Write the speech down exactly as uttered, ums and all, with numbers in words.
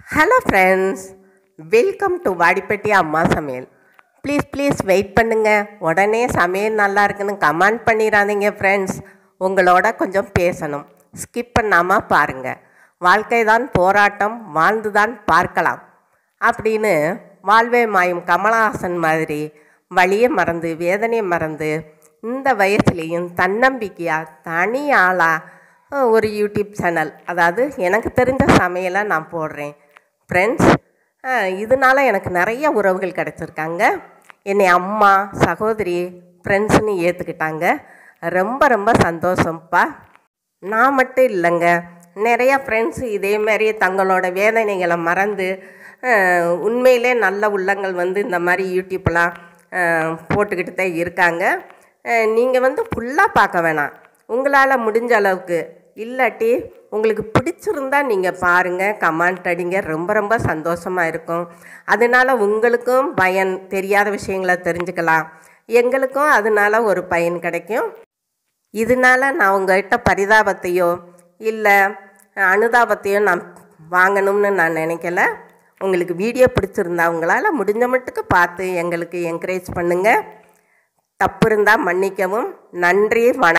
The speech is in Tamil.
Hello friends, welcome to Vadipatti Amma Samayal. Please please wait பண்ணுங்கள். உடனே சமையல் நல்லா இருக்குன்னு கமெண்ட் பண்ணிடாதீங்க ஃப்ரெண்ட்ஸ். உங்களோட கொஞ்சம் பேசணும். ஸ்கிப் பண்ணாமல் பாருங்கள். வாழ்க்கை தான் போராட்டம், வாழ்ந்து தான் பார்க்கலாம் அப்படின்னு வாழ்வே மாயும் கமலஹாசன் மாதிரி வலியை மறந்து வேதனையை மறந்து இந்த வயசுலேயும் தன்னம்பிக்கையாக தனி ஆளாக ஒரு யூடியூப் சேனல், அதாவது எனக்கு தெரிஞ்ச சமையலை நான் போடுறேன் ஃப்ரெண்ட்ஸ். இதனால் எனக்கு நிறைய உறவுகள் கிடச்சிருக்காங்க. என்னை அம்மா, சகோதரி, ஃப்ரெண்ட்ஸுன்னு ஏற்றுக்கிட்டாங்க. ரொம்ப ரொம்ப சந்தோஷம்ப்பா. நான் மட்டும் இல்லைங்க, நிறையா ஃப்ரெண்ட்ஸு இதேமாரி தங்களோட வேதனைகளை மறந்து உண்மையிலே நல்ல உள்ளங்கள் வந்து இந்த மாதிரி யூடியூப்லாம் போட்டுக்கிட்டு தான் இருக்காங்க. நீங்கள் வந்து ஃபுல்லாக பார்க்க வேணாம், உங்களால் முடிஞ்ச அளவுக்கு. இல்லாட்டி உங்களுக்கு பிடிச்சிருந்தா நீங்கள் பாருங்கள், கமெண்ட் அடிங்க. ரொம்ப ரொம்ப சந்தோஷமாக இருக்கும். அதனால் உங்களுக்கும் பயன், தெரியாத விஷயங்களை தெரிஞ்சுக்கலாம், எங்களுக்கும் அதனால் ஒரு பயன் கிடைக்கும். இதனால் நான் உங்கள்கிட்ட பரிதாபத்தையோ இல்லை அனுதாபத்தையோ நான் வாங்கணும்னு நான் நினைக்கல. உங்களுக்கு வீடியோ பிடிச்சிருந்தா உங்களால் முடிஞ்ச மட்டுக்கு பார்த்து எங்களுக்கு என்கரேஜ் பண்ணுங்கள். தப்பு இருந்தால் மன்னிக்கவும். நன்றி, வணக்கம்.